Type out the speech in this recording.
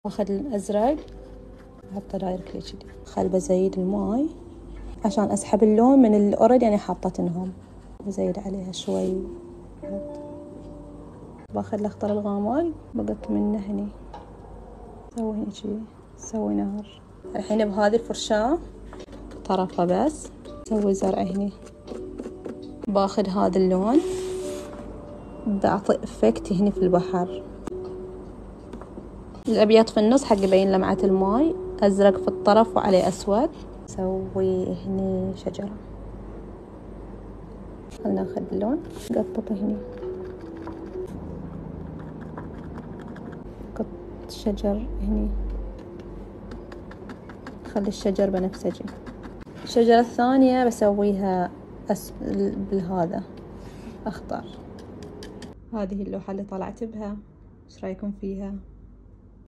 اخذ الازرق احطه دايركتلي كذي، خل بزيد الماي عشان اسحب اللون من اللي اوريدي يعني حاطتنهم. بزيد عليها شوي. باخذ الاخضر الغامق بقط منه هني، اسوي هني كذي، اسوي نهر. الحين بهذه الفرشاة طرفه بس اسوي زرع هني. باخذ هذا اللون بعطي افكت هني في البحر. الابيض في النص حق يبين لمعة الماي، ازرق في الطرف وعليه اسود. اسوي هني شجرة. خلنا ناخذ اللون قططه هني، قط شجر هني، خلي الشجر بنفسجي. الشجرة الثانية بسويها بالهذا اخضر. هذه اللوحة اللي طلعت بها، ايش رايكم فيها؟